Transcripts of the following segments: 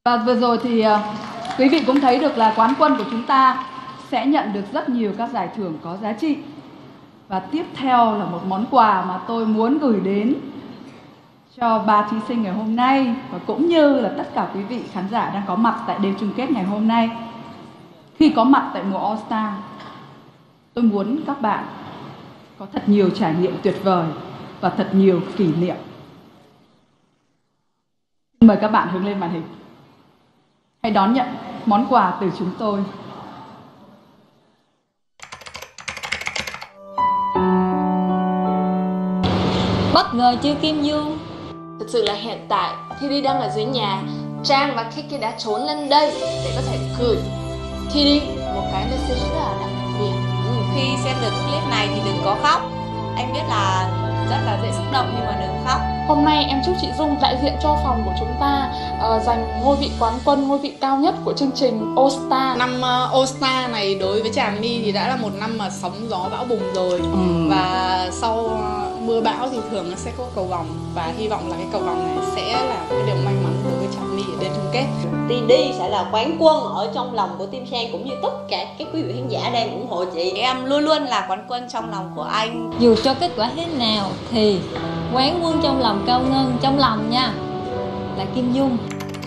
Và vừa rồi thì quý vị cũng thấy được là quán quân của chúng ta sẽ nhận được rất nhiều các giải thưởng có giá trị. Và tiếp theo là một món quà mà tôi muốn gửi đến cho 3 thí sinh ngày hôm nay và cũng như là tất cả quý vị khán giả đang có mặt tại đêm chung kết ngày hôm nay. Khi có mặt tại mùa All Star, tôi muốn các bạn có thật nhiều trải nghiệm tuyệt vời và thật nhiều kỷ niệm. Mời các bạn hướng lên màn hình. Hãy đón nhận món quà từ chúng tôi. Bất ngờ chưa Kim Dương? Thực sự là hiện tại Thi đang ở dưới nhà, Trang và Kiki đã trốn lên đây để có thể gửi Thi một cái message rất là đặc biệt. Khi xem được clip này thì đừng có khóc. Em biết là rất là dễ xúc động nhưng mà đừng khóc. Hôm nay em chúc chị Dung đại diện cho phòng của chúng ta giành ngôi vị quán quân, ngôi vị cao nhất của chương trình All Star. Năm All Star này đối với Trà My thì đã là một năm mà sóng gió bão bùng rồi. Và sau mưa bão thì thường nó sẽ có cầu vồng. Và hy vọng là cái cầu vồng này sẽ là cái điều may mắn đối với Trà My ở đêm chung kết. Ti sẽ là quán quân ở trong lòng của Team Sang cũng như tất cả các quý vị khán giả đang ủng hộ chị. Em luôn luôn là quán quân trong lòng của anh. Dù cho kết quả thế nào thì quán quân trong lòng Cao Ngân, trong lòng nha, là Kim Dung.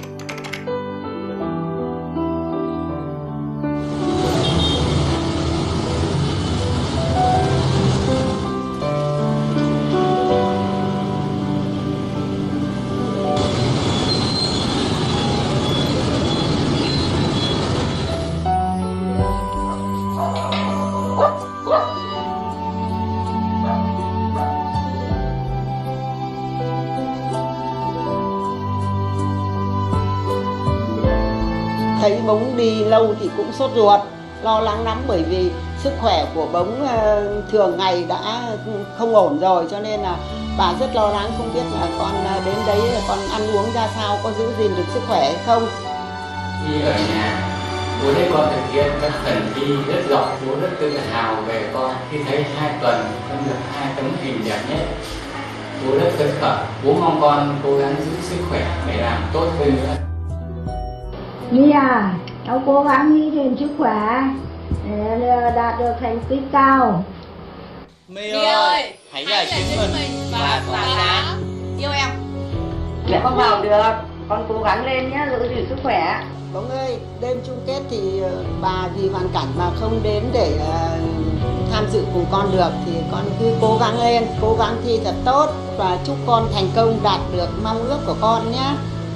Thấy Bống đi lâu thì cũng sốt ruột, lo lắng lắm bởi vì sức khỏe của Bống thường ngày đã không ổn rồi, cho nên là bà rất lo lắng, không biết là con đến đấy con ăn uống ra sao, có giữ gìn được sức khỏe hay không. Khi ở nhà, bố thấy con thực hiện các phần thi rất giỏi, bố rất tự hào về con. Khi thấy 2 tuần con được 2 tấm hình đẹp nhất, bố rất phấn khởi. Bố mong con cố gắng giữ sức khỏe để làm tốt hơn nữa. My à, cháu cố gắng nghĩ đến sức khỏe để đạt được thành tích cao. My ơi, hãy là chính mình và tỏa sáng. Yêu em. Để con vào được, con cố gắng lên nhé, giữ gìn sức khỏe. Bống ơi, đêm chung kết thì bà vì hoàn cảnh mà không đến để tham dự cùng con được thì con cứ cố gắng lên, cố gắng thi thật tốt và chúc con thành công đạt được mong ước của con nhé.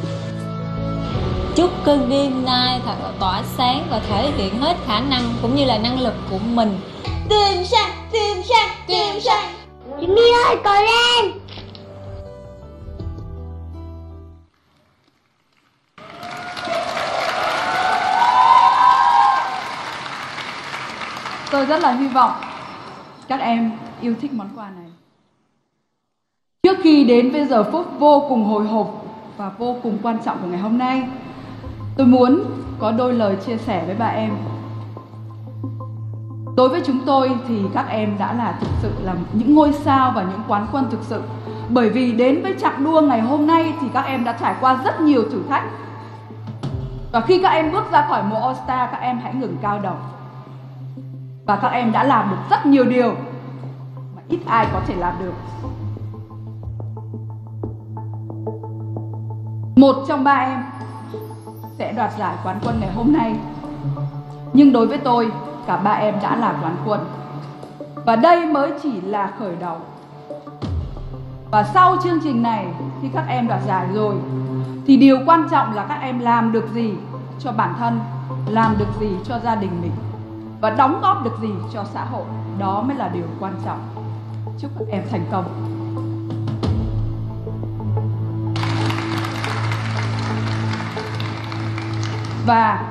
Chúc cơn đêm nay thật là tỏa sáng và thể hiện hết khả năng cũng như là năng lực của mình. Team Sang, Team Sang, Team Sang. Chị My ơi, cố lên. Tôi rất là hy vọng các em yêu thích món quà này. Trước khi đến với giờ phút vô cùng hồi hộp và vô cùng quan trọng của ngày hôm nay, tôi muốn có đôi lời chia sẻ với ba em. Đối với chúng tôi thì các em đã là thực sự là những ngôi sao và những quán quân thực sự. Bởi vì đến với chặng đua ngày hôm nay thì các em đã trải qua rất nhiều thử thách. Và khi các em bước ra khỏi mùa All Star, các em hãy ngẩng cao đầu. Và các em đã làm được rất nhiều điều mà ít ai có thể làm được. Một trong ba em sẽ đoạt giải quán quân ngày hôm nay. Nhưng đối với tôi, cả ba em đã là quán quân. Và đây mới chỉ là khởi đầu. Và sau chương trình này, khi các em đoạt giải rồi, thì điều quan trọng là các em làm được gì cho bản thân, làm được gì cho gia đình mình, và đóng góp được gì cho xã hội. Đó mới là điều quan trọng. Chúc các em thành công. Và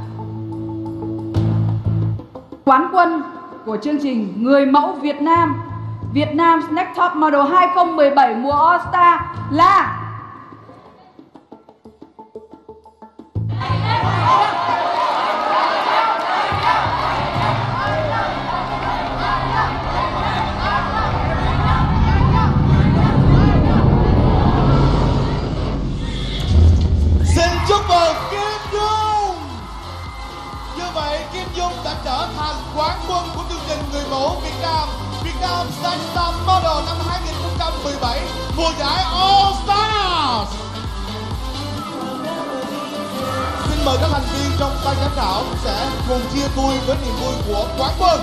quán quân của chương trình Người mẫu Việt Nam, Vietnam's Next Top Model 2017 mùa All Star là Xin chúc mừng đã trở thành quán quân của chương trình người mẫu Việt Nam Sex Top Model năm 2017 mùa giải All Stars. Xin mời các thành viên trong ban giám khảo sẽ cùng chia vui với niềm vui của quán quân.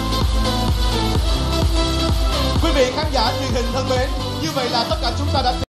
Quý vị khán giả truyền hình thân mến, như vậy là tất cả chúng ta đã